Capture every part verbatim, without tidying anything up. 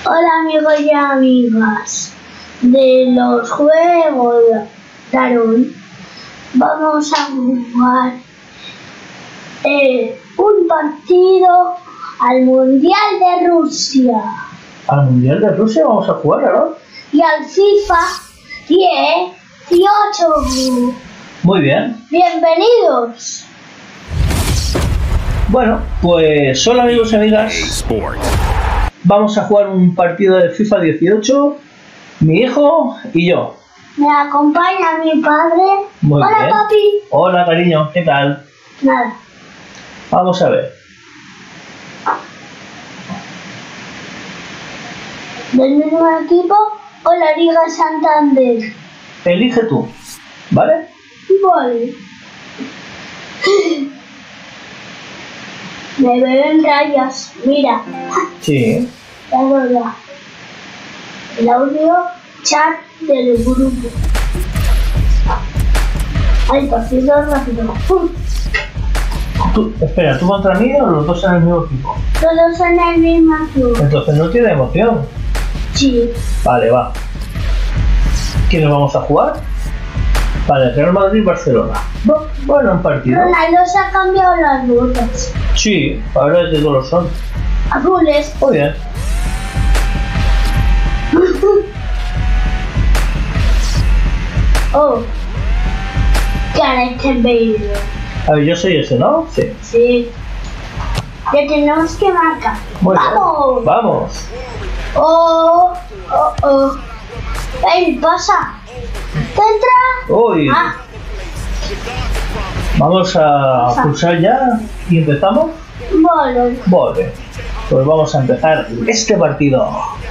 Hola amigos y amigas de los juegos de Tarón. Vamos a jugar eh, un partido al Mundial de Rusia. ¿Al Mundial de Rusia vamos a jugar, ¿no? Y al FIFA dieciocho. Muy bien. Bienvenidos. Bueno, pues hola amigos y amigas. Vamos a jugar un partido de FIFA dieciocho, mi hijo y yo. Me acompaña mi padre. Muy Hola, bien. papi. Hola cariño, ¿qué tal? Nada. Vamos a ver. Del mismo equipo o la Liga Santander. Elige tú, ¿vale? Vale. Me veo en rayas. Mira. Sí. Ya lo ya. El audio chat del grupo. Ay, partido rápido. Tú, espera, ¿tú contra mí o los dos en el mismo equipo? Todos en el mismo equipo. Entonces no tiene emoción. Sí. Vale, va. ¿Quiénes vamos a jugar? Vale, Real Madrid-Barcelona. Bueno, un partido. Ronaldo se ha cambiado las botas. Sí, ahora es de todos son. Azules. Muy bien. Oh. Gareth Bale. A ver, yo soy ese, ¿no? Sí. Sí. Le tenemos que marcar. Muy bien. ¡Vamos! Vamos. Oh, oh, oh. ¡Ey, pasa! ¿Entra? Uy. Ah, Vamos a pulsar ya y empezamos. vale. Vale. Pues vamos a empezar este partido.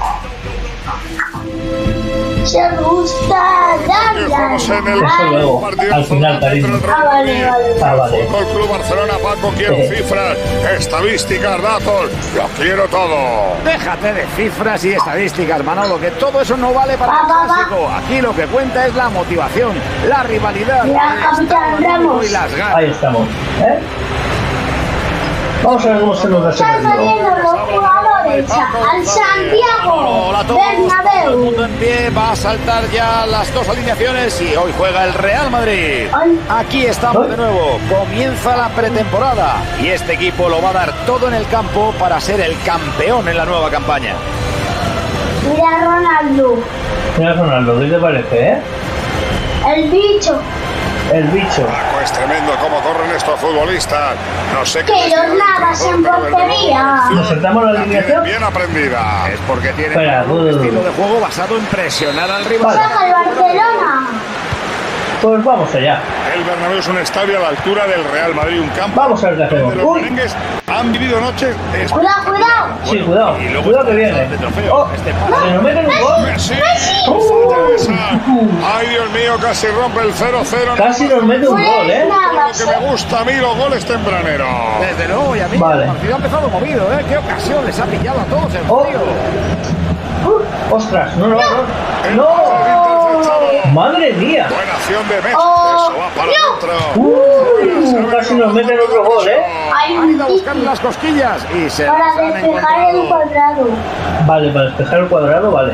Se gusta darle. Estamos en el Eso luego, partido al final, cariño. Ah, vale, vale. Ah, vale. Fútbol Club Barcelona, Paco, quiero Eh. cifras, estadísticas, datos, lo quiero todo. Déjate de cifras y estadísticas, Manolo, que todo eso no vale para Va, el va, va. clásico. Aquí lo que cuenta es la motivación, la rivalidad, Mira, el Capitán estado de ánimo Ramos. y las ganas. Ahí estamos. ¿Eh? Vamos a ver cómo se nos da ese Están partido. saliendo los jugadores al Santiago La toma, todo el Bernabéu. mundo en pie, va a saltar ya las dos alineaciones y hoy juega el Real Madrid. Ay. Aquí estamos de nuevo, comienza la pretemporada y este equipo lo va a dar todo en el campo para ser el campeón en la nueva campaña. Mira Ronaldo, Mira Ronaldo, ¿qué te parece, eh? el bicho. El bicho. Paco, es tremendo cómo corren estos futbolistas. No sé qué Que les los dirá el navas en entrenador, pero portería. desde luego ¿Nos saltamos la la tienen alineación? bien aprendida. Es porque tiene Espera, un uh. estilo de juego basado en presionar al rival. Saca el Barcelona. Pues vamos allá. El Bernabéu es un estadio a la altura del Real Madrid, un campo Vamos a ver qué hacemos. donde los Uy. merengues han vivido noches de Cuidado, cuidado. Sí, cuidado. Y luego Cuidado que está viene. este trofeo, Oh, este que nos meten un gol. Messi. Uh. Falla esa. Ay, Dios mío, casi rompe el cero cero. Casi nos mete un gol, ¿eh? Lo que me gusta a mí, los goles tempraneros. Desde luego, y a mí Vale. el partido ha empezado movido, ¿eh? Qué ocasión les ha pillado a todos en Oh. frío. Uh, ostras, no, no, no. El ¡No! pase interceptado. ¡Madre mía! Buena acción de Messi. Oh. Eso va para No. adentro. Uh, casi nos meten otro gol, ¿eh? Hay un Anda buscando tiki las cosquillas y se para las han despejar el encontrado. cuadrado. Vale, para despejar el cuadrado, vale.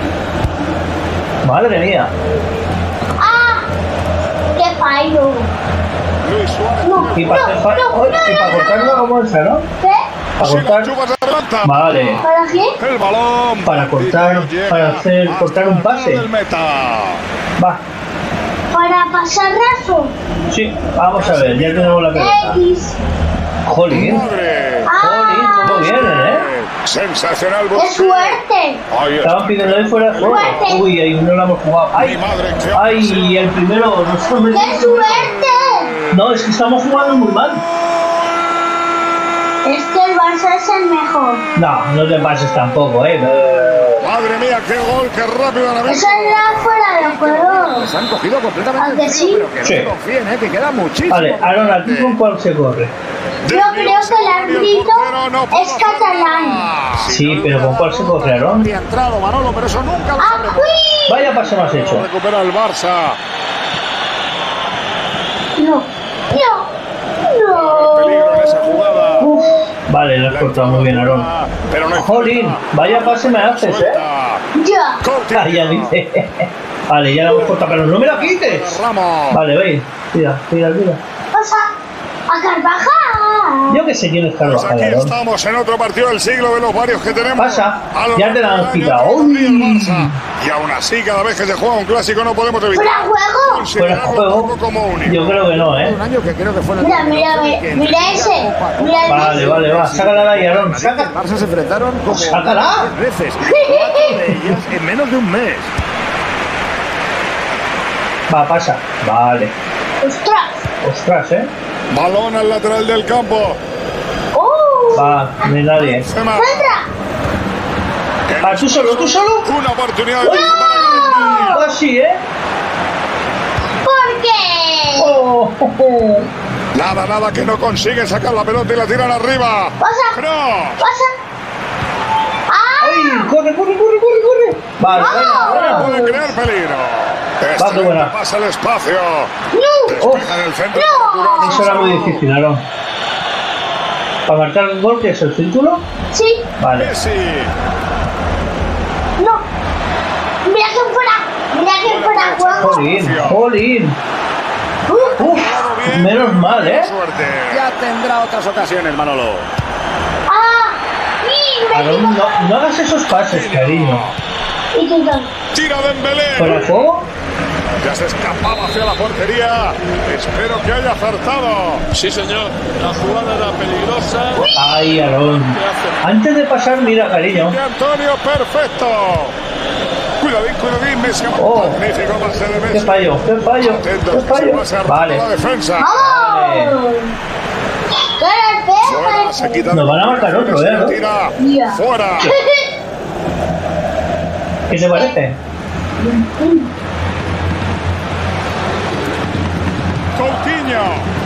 Madre mía. ¡Ah! ¡Qué fallo! Luis Suárez. No, Y para, no, despejar- no, ¡Ay! no, y para no, cortarlo como esa, ¿no? ¿Qué? Para Si la cortar. chupa se adelanta. Vale. ¿Para qué? El balón. Para cortar- Llega para hacer- hasta cortar un la zona pase. del meta. Va. Para pasar raso. Sí, vamos a ver, ya tenemos la pelota. X. Jolín. Madre. Jolín, cómo vienen, ¿eh? Sensacional. ¡Qué Busquets. suerte! Ahí está. Estaban pidiendo ahí fuera de juego. Fuerte. Uy, ahí no la hemos jugado. Mi ¡Ay! madre, qué ¡Ay! El primero, nosotros ¡Qué metimos- suerte! No, es que estamos jugando muy mal. Es que el Barça es el mejor. No, no te pases tampoco, eh. Madre mía, qué gol, qué rápido la Eso vez. era fuera de juego. Se han cogido completamente ¿A en que frío, sí? pero que no Sí. se confíen, ¿eh? Que queda muchísimo. Vale, Aaron, ¿tú con cuál se corre? Yo creo que el árbitro es catalán. Sí, pero ¿con cuál se corre, Aaron? Habría entrado Manolo, pero eso nunca lo ¡Ah, sabremos. uy! Vaya pase más hecho. Recupera el Barça. No, no, Peligro en esa no. jugada. Uf, Vale, lo has cortado muy bien, Aarón. Pero no Jolín, vaya pase me haces, ¿eh? Ya. Ah, ya dice. Vale, ya la hemos cortado, pero no me la quites. Ramos. Vale, veis. Tira, tira, tira. Pasa a Carvajal. Yo que sé quién es Pues Carvajal, aquí Aarón. estamos en otro partido del siglo de los varios que tenemos. Pasa, A lo ya te la han largo del quitado. año, Uy. el Barça. Y aún así, cada vez que se juega un clásico no podemos evitar ¡Fuera juego! Fuera considerarlo un juego. poco como único. Yo creo que no, ¿eh? Un año que creo que fue en el Mira, mira, mira, mira ese. Mira el Vale, vale, va. Sácala de ahí, Aarón. El Saca. Barça se enfrentaron como ¡Sácala! tres veces, cuatro de ellas en menos de un mes. Va, pasa. Vale. ¡Ostras! Ostras, ¿eh? Balón al lateral del campo. ¡Oh! Va, no hay nadie. Benzema. ¡Entra! Va, tú solo, tú solo. Una oportunidad de ¡No! Así, ¿eh? ¿Por qué? Oh, oh, oh. Nada, nada, que no consigue sacar la pelota y la tiran arriba. ¡Pasa! ¡No! ¡Pasa! ¡Ah! ¡Ay! ¡Corre, corre, corre, corre, corre! Vale, ¡Vamos! buena, Puede buena. crear peligro. Va, qué Este buena. pasa el espacio. ¡No! Despeja en el centro. ¡No! Eso era muy difícil, Aarón. Para marcar el gol, que es el círculo. ¡Sí! Vale. Messi. ¡No! ¡Mira que fuera! ¡Mira que fuera juego! Jolín, jolín. ¡Uh! Uf, menos mal, ¿eh? Suerte. Ya tendrá otras ocasiones, Manolo. ¡Ah! ¡Y me Aarón, equivoqué! no, no hagas esos pases, cariño. ¿Y qué tal? Tira Dembélé. ¿Fuera de juego? Ya se escapaba hacia la portería. Espero que haya acertado. Sí, señor. La jugada era peligrosa. Ay, Aarón. Antes de pasar, mira, cariño. De Antonio, perfecto. Cuidadín, cuidadín, Messi. Oh. Magnífico pase de Messi. ¿Qué fallo? ¿Qué fallo? Atentos, ¿Qué que se fallo? pase a Vale. la defensa. ¡Vamos! ¡Qué Fuera, se quita. Nos van a marcar otro, ¿eh? ¿no? Tira. Ya. Fuera. ¿Qué te parece? Coutinho.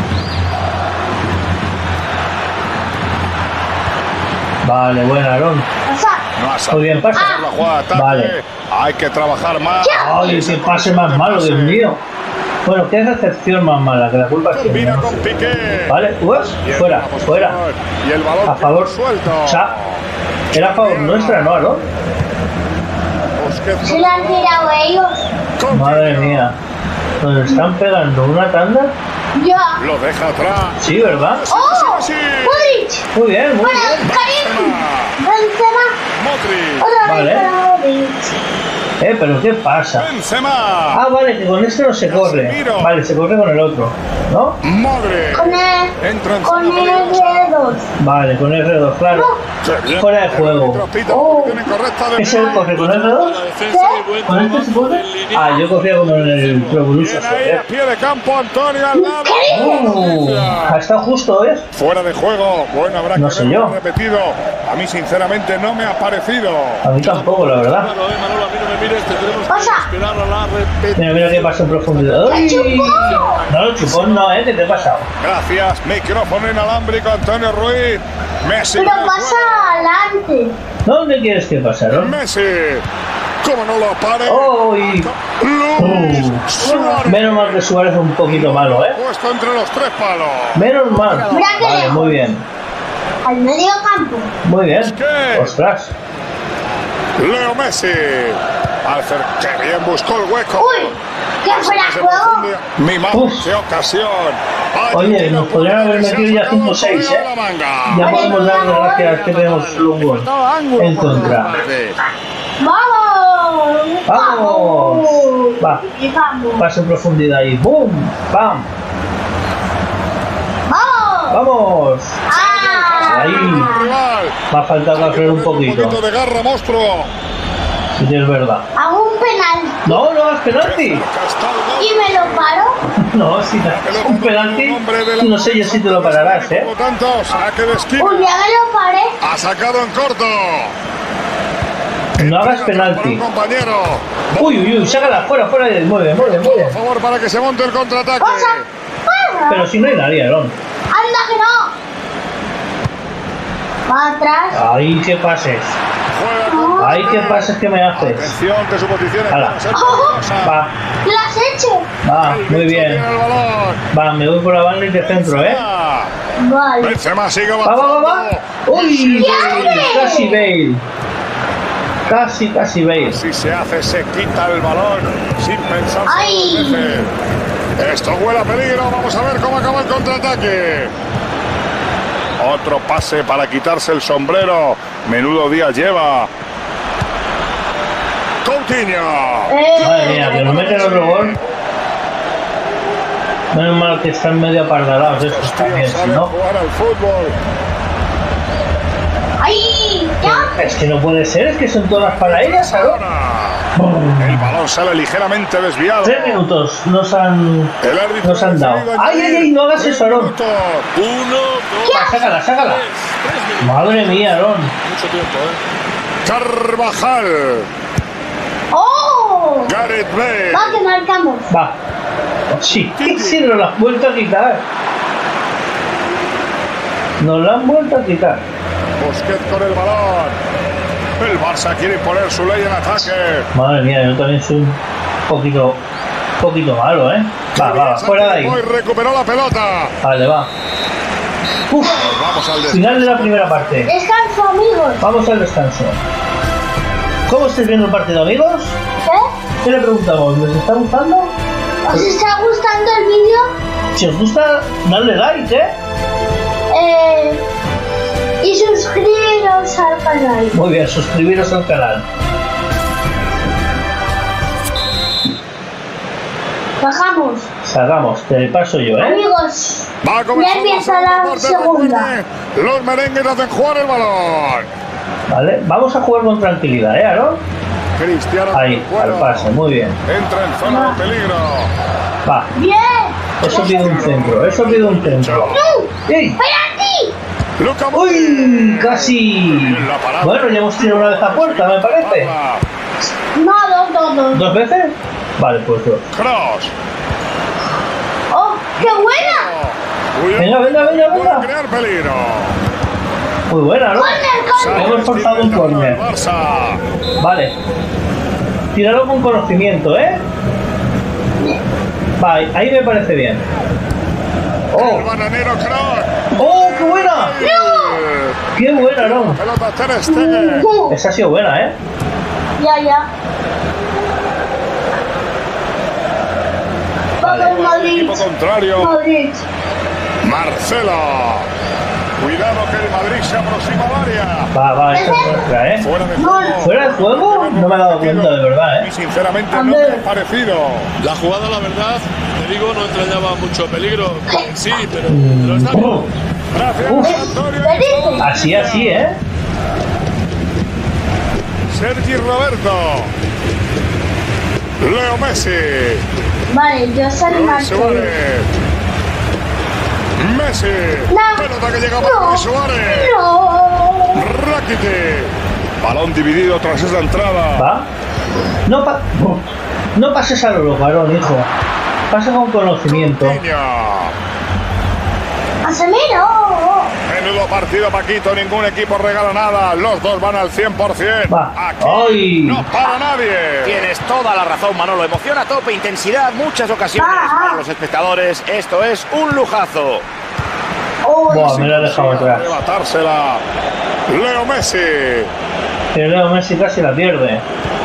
Vale, bueno, Aarón. ¡Pasa! No ha Muy sabido bien, pasa. la jugada de ataque. Vale. Hay que trabajar más. Ay, ese pase más malo, Dios mío. Bueno, qué recepción más mala, que la culpa es Combina mía. con Piqué. Vale, pues, Bien, fuera, vamos, fuera. Y el balón A favor. suelto. O sea, era a favor nuestra, ¿no, Aarón? Busquets. Se la han tirado ellos. Coutinho. Madre mía. Nos están pegando una tanda. Ya. Lo deja atrás. Sí, ¿verdad? ¡Oh! Sí. ¡Modric! Muy bien, muy ¡Bueno, bien. Karim! ¡Benzema! Modric. ¡Otra Vale. vez para Modric! Eh, pero ¿qué pasa? Benzema. Ah, vale, que con este no se corre. Casemiro. Vale, se corre con el otro, ¿no? Modric. Con el... Entra en Con zona el peligrosa. dedos. Vale, con R dos, claro. Qué bien. Fuera de juego. Trapito, Oh. posición incorrecta de ¿Ese Messi. corre con R dos? La defensa y buen ¿Con este se trabajo corre? del línea. Ah, yo corría como en el Pro Evolution. Bien ahí, a pie de campo, Antonio al lado. Uh, ha estado justo, ¿eh? Fuera de juego. Bueno, habrá No que sé verlo yo. repetido. A mí, sinceramente, no me ha parecido. A mí tampoco, la verdad. Claro, eh, Manolo, a mí no me mires, tendremos Pasa. que esperar a la repetición. Mira, mira qué pasa en profundidad. ¡Ay! No, chupón no, ¿eh? ¿Qué te ha pasado? Gracias. Micrófono inalámbrico, Antonio Ruiz. Messi. Pero con el pasa adelante. ¿Dónde quieres que pasaron? juego. Messi. ¿Cómo no lo pare? ¡Oh! y- Luis Uh. Suárez. Menos mal que Suárez es un poquito malo, ¿eh? Puesto entre los tres palos. Menos mal. Mira que Vale, lejos. muy bien. Al medio campo. Muy bien. ¿Qué? Ostras. Leo Messi. Al hacer que bien buscó el hueco. ¡Uy! ¡Qué fuera Se juego! profunde. Mi madre, Uf. qué ocasión. Ay, Oye, tira nos por podrían haber ahí, se ha metido ya sacado cinco seis, por ¿eh? la manga. Ya Vale, podemos darle vamos. gracias que tenemos un gol. Faltaba ángulo En por contra. todas partes. ¡Vamos! ¡Vamos! Va. Y vamos. Pase en profundidad y ¡boom! ¡Bam! ¡Vamos! ¡Vamos! ¡Ah! Ahí. Rival. Me ha faltado hacer un Un poquito. poquito de garra, monstruo. Si es verdad. Hago un penal No, no hagas penalti. y me lo paro. No, si das un penalti, no sé yo si te lo pararás, ¿eh? Por lo tanto, saque de esquina. Un día me lo paré. Ha sacado en corto. No hagas Entrega por penalti. un compañero. Uy, uy, uy, sácala fuera, fuera. y Muy bien, muy bien, muy Por bien. favor, para que se monte el contraataque. ¡Pasa! ¡Para! Pero si no hay nadie, Aarón. ¡Anda que no! Va atrás. Ahí que pases. Juega con Ay, qué pases que me haces. Atención, que su posición es Ala. para ser ¡Oh! peligrosa. Va, ¡Lo has hecho! va, El muy bicho bien. tiene el balón. Va, me voy por la banda y de centro, ¿eh? Ah, Vale. Benzema sigue Va, va, va, avanzando. va. Uy, casi Bale. Casi, casi Bale. Si se hace, se quita el balón sin pensar ¡Ay! dos veces. Esto huele a peligro. Vamos a ver cómo acaba el contraataque. Otro pase para quitarse el sombrero. Menudo día lleva. Coutinho. Eh, Madre mía, que nos meten otro gol. Menos mal que están medio apardalados estos Tío, también, si saben no. jugar al fútbol. ¡Ay! ¡Ya! Es que no puede ser, es que son todas para ellas, ¿sabes? El balón sale ligeramente desviado. Tres minutos nos han, El árbitro nos han dado. decidido ¡Ay, ay, añadir ay! No hagas tres eso, Aarón. minutos. Uno, dos, Sácala, sácala. tres. Tres minutos. Madre mía, Aarón. Mucho tiempo, ¿eh? Carvajal. ¡Oh! Gareth Bale. Va, que marcamos. Va. Sí, sí, nos la han vuelto a quitar. Nos la han vuelto a quitar. Busquets con el balón. El Barça quiere imponer su ley en ataque. Madre mía, yo también soy un poquito, poquito malo, ¿eh? Va, va, fuera de ahí. Hoy recuperó la pelota. Vale, va. Uf, Vamos al descanso. final de la primera parte. Descanso, amigos. Vamos al descanso. ¿Cómo estáis viendo el partido, amigos? ¿Qué? ¿Qué le preguntamos? ¿Les está gustando? ¿Os está gustando el vídeo? Si os gusta, dadle like, ¿eh? Eh, y suscribiros al canal. Muy bien, suscribiros al canal. Bajamos. Salgamos, te paso yo, ¿eh? Amigos, Va a comenzar ya empieza la segunda parte. segunda. Recuerden, los merengues hacen jugar el balón. Vale, vamos a jugar con tranquilidad, ¿eh, Aarón? Cristiano Ahí, con el al cuero. pase, muy bien. Entra en zona de peligro. Va, Bien. eso pide un centro, eso pide un centro. ¡No! ¡Ey! ¡Penalti! Luka ¡Uy! Modric. ¡Casi! La parada. Bueno, ya hemos tirado una vez a puerta, me parece. No, dos, dos, dos. ¿Dos veces? Vale, pues dos. Cross. ¡Oh, qué buena! Cuidado. Venga, venga, venga, Puede venga. crear peligro. Muy buena, ¿no? ¡Corner, corner! Hemos forzado un córner. El Barça. Vale. Tíralo con conocimiento, ¿eh? Vale, ahí me parece bien. El ¡Oh! bananero Cross. ¡Oh, qué buena! ¡Qué buena, no! Pelota Ter Stegen. Esa ha sido buena, ¿eh? Ya, ya. Vale. Vamos, Madrid. Equipo contrario. Madrid. Marcelo. Cuidado que el Madrid se aproxima al área. Va, va, esa es nuestra, ¿eh? Fuera de No. juego. ¿Fuera de juego? No me he dado cuenta, de verdad, Y ¿eh? sinceramente A no me ver. ha parecido. La jugada, la verdad, te digo, no entrañaba mucho peligro. Sí, pero, Mm, pero está bien. uf. Gracias, Uf. Antonio. ¿Qué dices? Así, así, ¿eh? Sergi Roberto. Leo Messi. Vale, yo soy Luis Marcelo. Suárez. Messi. No. Pelota que llega para No. Luis Suárez. No. Rakitic. Balón dividido tras esa entrada. ¿Va? No, pa no pases a lo loco, Aarón, hijo. Pasa con conocimiento. Coutinho. Casemiro. Menudo partido, Paquito. Ningún equipo regala nada. Los dos van al cien por cien. Va. Aquí ¡Ay! no para nadie. Tienes toda la razón, Manolo. Emoción a tope, intensidad, muchas ocasiones Ah. para los espectadores. Esto es un lujazo. Oh, Buah, me la he dejado atrás. Arrebatársela. Leo Messi. Que Leo Messi casi la pierde.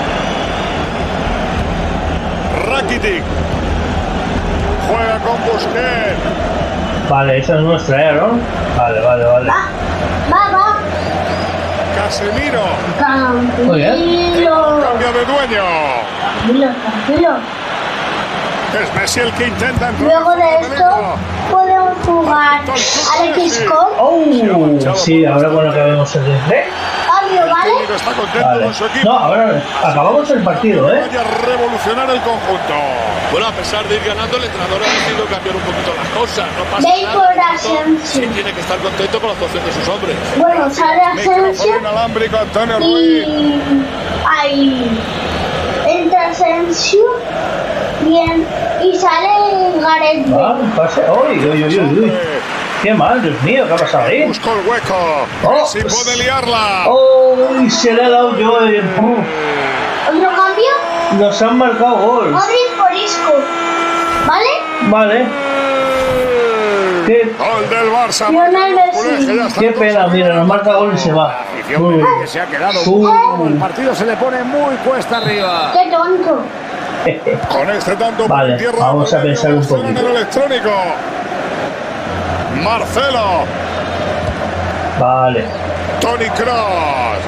Rakitic. Juega con Busquets. Vale, esa es nuestra, ¿eh, Aarón? Vale, vale, vale. Va, va, va. Casemiro. Muy bien. Tranquilo. Cambio de dueño. Tranquilo, tranquilo. Es Messi el que intenta entrar. Luego en de zona esto peligro. podemos jugar al X COM. ¡Oh! Sí, ahora cuando acabemos el gameplay. Cambio, El ¿vale? técnico está contento Vale. con su equipo. No, ahora acabamos el partido, ¿eh? Vaya a revolucionar el conjunto. Bueno, a pesar de ir ganando, el entrenador ha decidido cambiar un poquito las cosas. No pasa Veis por nada. Asensio. Sí, tiene que estar contento con la actuación de sus hombres. Bueno, sale Asensio Micrófono inalámbrico, Antonio Ruiz. y ahí entra Asensio, bien, y sale Gareth Va, Bale. pase. ¡Uy, uy, uy, uy! uy. Qué mal, Dios mío, ¿qué ha pasado ahí? Buscó el hueco. Oh. Si puede liarla. ¡Oh! Y se le ha dado yo el... ¿Otro cambio? Nos han marcado gol. Modric por Isco. ¿Vale? Vale. Qué, Gol del Barça. Lionel Messi. qué pena, mira, nos marca gol y se va. La afición que se ha quedado Uh. como el partido se le pone muy cuesta arriba. ¡Qué tonto! Con este tanto Vale, por tierra, vamos a pensar un Barcelona poquito. en el electrónico. Marcelo. Vale. Toni Kroos.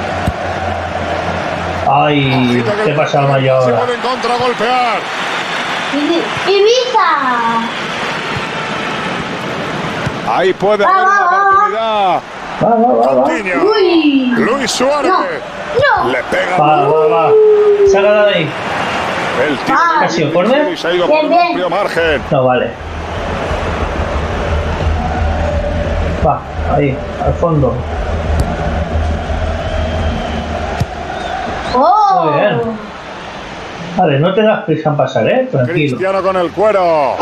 Ay, qué pasa mal yo Se ahora. pueden contragolpear. Ibi- Ibiza. Ahí puede haber una oportunidad. Va, va, va, va. Coutinho. Uy. Luis Suárez. No. No. Le pega. Va, va, va. Sácala de ahí. El tiro Ah. ¿Ha sido córner? y se ha ido Bien, por un bien. amplio margen. No, vale. Va, ahí, al fondo. Oh. Muy bien. Vale, no tengas prisa en pasar, ¿eh? Tranquilo. Cristiano con el cuero.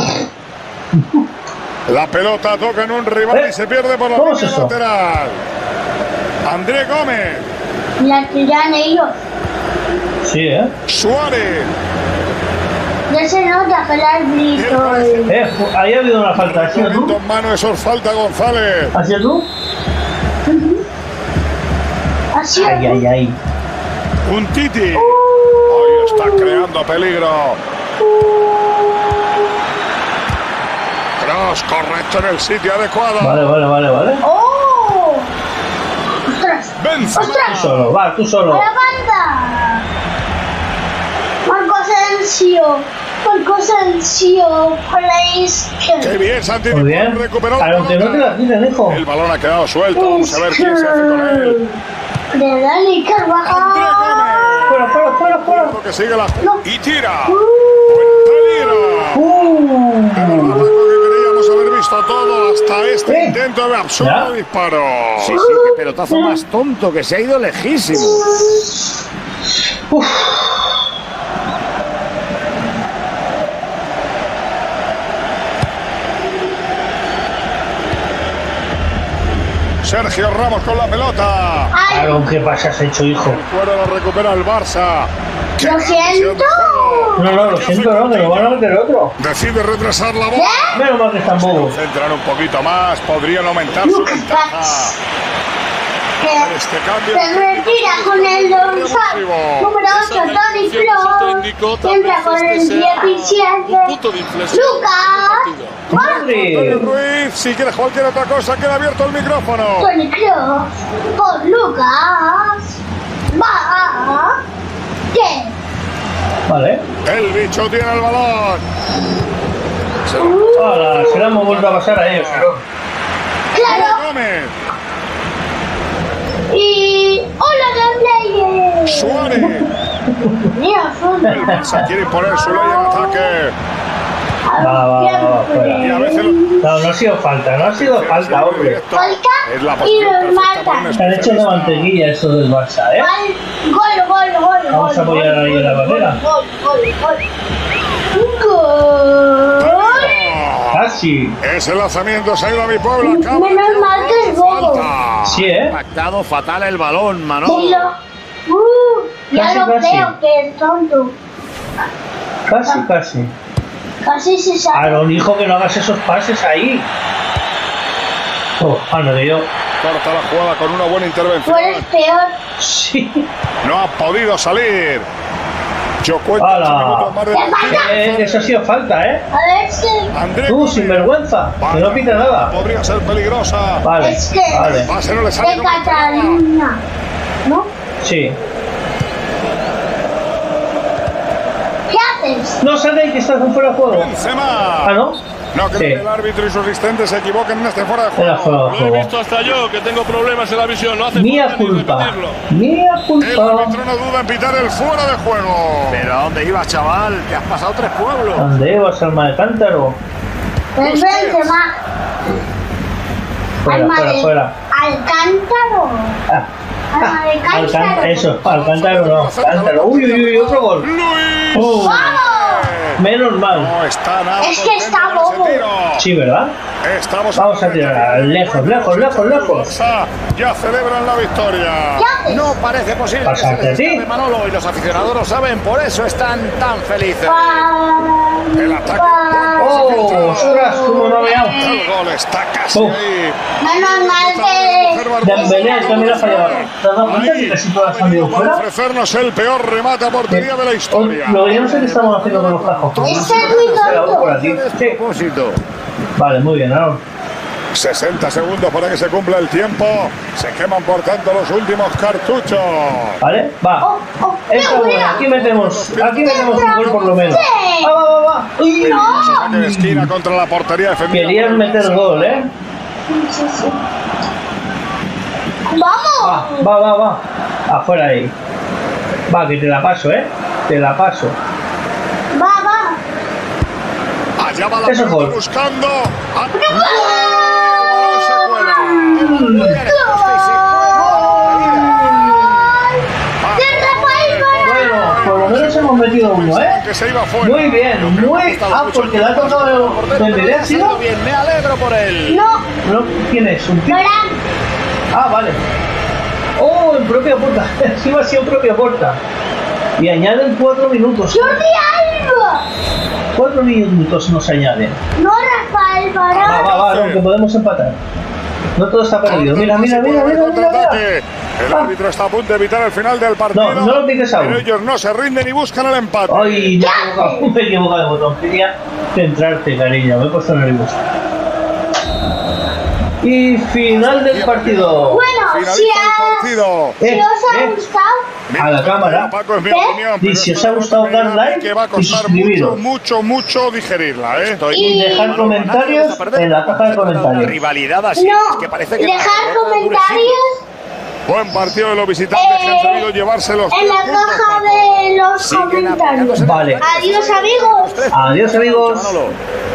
La pelota toca en un rival ¿Eh? y se pierde por la ¿Cómo es línea eso? lateral. André Gómez. La tiran ellos. Sí, ¿eh? Suárez. Ya se nota que el árbitro. Eh, ahí ha habido una falta. ¿Has sido Momento tú? en mano, eso es falta, González. ¿Has sido tú? Así Ay, ay, ay. Un Titi. Hoy está creando peligro. Cross, correcto en el sitio adecuado. Vale, vale, vale, vale. ¡Oh! ¡Ostras! Benzema. Tú ¡Ostras! solo, va, tú ¡A solo. la banda! Marco Asensio. Marco Asensio. Plays. Qué bien, Santi. Muy bien. Recuperó la Aunque no te pelota. la tiren, hijo. El balón ha quedado suelto. Vamos a ver quién se hace con él. De Dani André Carvajal. Gómez. Fuera, fuera, fuera, fuera. Lo que sigue la... No. Y tira. Buen peligro. Uh. El arranque que queríamos haber visto todo hasta este ¿Eh? intento de absurdo ¿Ya? disparo. Sí, sí, qué pelotazo más tonto que se ha ido lejísimo. Uf. Sergio Ramos con la pelota. ¡Ay! Claro, ¿qué pasa? Has hecho, hijo. El cuero lo recupera el Barça. ¡Qué ¡Lo gran visión siento! de juego! No, no, lo siento, no, que lo van a meter otro. Decide retrasar la bola. ¿Qué? Menos mal que están bobos. Centrar un poquito más, podrían aumentar su Lucas ventaja. Vázquez. Este cambio Se retira con el dorsal número ocho, Toni Kroos. Entra con el diecisiete. Un punto de inflexión. Lucas Madre. Antonio Ruiz, si quieres cualquier otra cosa, queda abierto el micrófono. Toni Kroos por Lucas. Va. ¿Qué? Vale. El bicho tiene el balón. Ahora, se la hemos vuelto a pasar a ellos, pero... Claro. Gómez, Y. ¡Hola, Gameplayer! Suárez. Mira, son. El Barça quiere imponer su ley en ataque. Va, va, va, va, fuera. Y a veces lo... No, no ha sido falta, no ha sido falta, hombre. Falta Es la y posición los perfecta para un matan. Se han hecho de especialista. mantequilla eso del Barça, ¿eh? Gol, gol, gol, Vamos gol. a apoyar gol, ahí en la gol, bandera. Gol, gol, gol. Gol. Casi. Ese lanzamiento se ha ido a mi pueblo. Acaba Menos de mal que hacer es bobo. falta. Sí, ¿eh? Impactado fatal el balón, Manolo. Dilo. Uh, ya Casi, lo casi. creo que es tonto. Casi, casi. Casi se sabe. Aaron, hijo, que no hagas esos pases ahí. Oh, mano de yo. Corta la jugada con una buena Tú intervención. eres peor. Sí. No ha podido salir. Yo cuento ¡Hala! ocho minutos más de ¡Qué falta! Eh, eso ha sido falta, ¿eh? A ver si. André Tú, Gómez. sinvergüenza. Que no pita nada. Podría ser peligrosa. Vale, Es que- vale. Pase no le sale De como esperaba. Cataluña. ¿No? Sí. ¿Qué haces? No sabéis que estás en fuera de juego. Benzema. Ah, ¿no? No creo Sí. que el árbitro y su asistente se equivoquen en este fuera de Era juego. fuera de Lo he juego. visto hasta yo, que tengo problemas en la visión. No hace Mía falta ni culpa. repetirlo. Mía El culpa. árbitro no duda en pitar el fuera de juego. ¿Pero a dónde ibas, chaval? Que has pasado tres pueblos. ¿Dónde vas, alma de cántaro? El Benzema. Fuera, Alma fuera, de fuera. Alcántaro. Ah, Alma de Alcántaro. cántaro. Eso, Alcántaro no. Cántaro. Uy, uy, uy, otro gol. Luis. Oh. ¡Vamos! Menos mal. No está nada Es que está contento con ese bobo. tiro. Sí, ¿verdad? Estamos Vamos a tirar lejos, lejos, lejos, lejos. Ya celebran la victoria. ¿Qué No parece posible que se Pasarte, les ¿sí? escape Manolo y los aficionados lo saben, por eso están tan felices. haces? El ataque. ¡Oh! ¡Ostras! ¿Cómo no había? El gol está casi Uf. ahí. No es normal que... Dembélé también ha fallado. ¿Te has dado cuenta que casi todas han ido Para fuera? ofrecernos el peor remate a portería de la historia. Lo que yo no sé qué estamos haciendo con los cajos. Este es muy Espera, voy por tonto. aquí. Sí. Propósito. Vale, muy bien, Aaron. sesenta segundos para que se cumpla el tiempo. Se queman por tanto los últimos cartuchos. Vale, va. Oh, oh, Esta mira, buena, mira. aquí metemos, aquí metemos un gol por lo menos. Sí. Va, va, va, va. Uy, Saque de esquina contra la portería defendida. querían meter gol, ¿eh? Sí, sí. ¡Vamos! Va, va, va, va. Afuera ahí. Va, que te la paso, ¿eh? Te la paso. Va, va. Allá va la Eso pelota gol. buscando. ¡Ah! ¡No se cuela! ¡De Rafael Varane! Bueno, por lo menos hemos metido uno, ¿eh? Que se iba fuera. Muy bien, muy... Ah, porque le ha tocado Dembélé, ¿ha sido? Bien, me alegro por él. No, ¿No? ¿Quién es? ¿Un tío? Varane. Ah, vale. Oh, en propia puerta. Encima ha sido propia puerta. Y añaden cuatro minutos. Jordi Alba. Cuatro minutos nos añaden. No Rafael Va, Varane. va, va, no, que podemos empatar. No todo está perdido. Mira, mira, mira, mira, mira, mira. Contraataque. El Ah. árbitro está a punto de evitar el final del partido. No, no lo piques aún. Pero ellos no se rinden y buscan el empate. Ay, me he equivocado, me he equivocado de botón. Quería centrarte, cariño. Me he puesto nervioso. Y final del partido. Bueno, Finaliza si, el ha- partido. si Eh, os ha eh. gustado, A la cámara. Paco, es mi ¿Qué? opinión, Y pero si os esto ha gustado, me da dar a mí like que va a y costar suscribiros. mucho, mucho, mucho digerirla, ¿eh? Y dejar comentarios en la caja de comentarios. Rivalidad así, no. es que parece que Dejar la derrota dure comentarios Buen partido de los visitantes Eh, que han sabido llevarse los en tres la puntos, caja Paco. de los Siguen comentarios. apoyándose. Vale. Adiós, amigos. Adiós, amigos. Manolo.